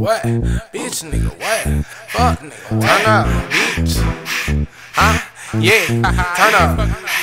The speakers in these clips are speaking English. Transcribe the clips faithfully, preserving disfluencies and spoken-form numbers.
what? Bitch, nigga, what? Fuck, nigga, turn up, bitch. Huh? Yeah, turn up.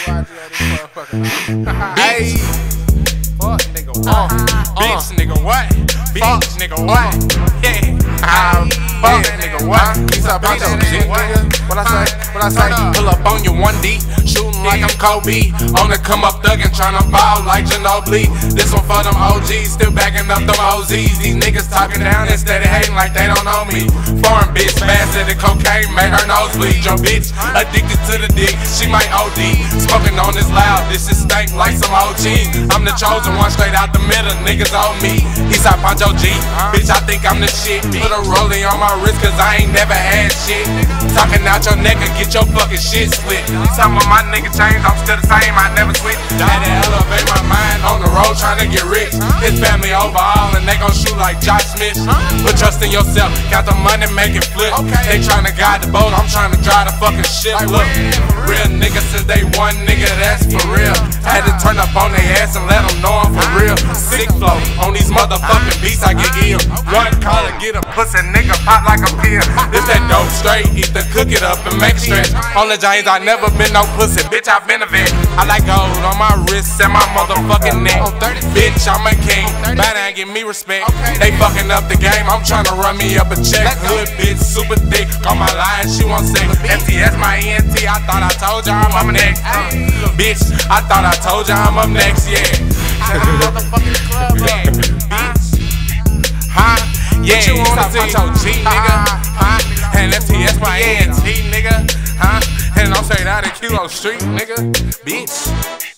Hey, fuck, nigga, what? Bitch, nigga, what? Bitch, nigga, what? Yeah, fuck, nigga, what? Piece up, piece up, nigga. What I say? What I say? Pull up on you one D, shooting like I'm Kobe. On the come up thuggin', tryna ball like Ginobili. This one for them O Gs, still backing up them O Zs. These niggas talking down instead of hating like they don't know me. Foreign bitch, faster than cocaine, made her nose bleed. Your bitch addicted to the dick, she might O D. Smoking on this loud, this is stank like some O G. I'm the chosen one, straight out the middle, niggas on me. Eastside Poncho G, bitch, I think I'm the shit. Put a rollie on my wrist, cause I ain't never had shit. Talking out your neck and get your fucking shit split. Some of my niggas changed, I'm still the same, I never switch. Had to elevate my mind on the road, trying to get rich. His family overall, and they gon' shoot like Josh Smith. Put trust in yourself, got the money, make it flip. They tryna guide the boat, I'm tryna drive the fucking ship. Look, real niggas since day one, nigga, that's for real. Had to turn up on their ass and let them know I'm for real. Sick flow on these motherfucking beats, I get ill. Run, call it, get a pussy nigga, pop like a pill. This that dope straight, either cook it up and make it stretch. On the James, I never been no pussy, bitch, I been a vet. I like gold on my wrist and my motherfucking neck. Bitch, I'm a king, better and give me respect. They fucking up the game, I'm tryna run me up a check. Hood bitch, super thick, on my line, she want sex. M T S my E N T, I thought I told ya I'm up next. Bitch, I thought I told ya I'm up next, yeah. Motherfucking club, yeah. Bitch, huh? Yeah, you wanna see your G, nigga, huh? And M T S my E N T, nigga, huh? And don't say that at Kilo Street, nigga, bitch.